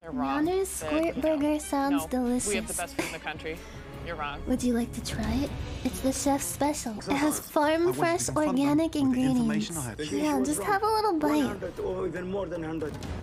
You're wrong. Nyanners Squirt burger sounds delicious. We have the best food in the country. You're wrong. Would you like to try it? It's the chef's special. It has farm fresh organic ingredients. Yeah, just have a little bite.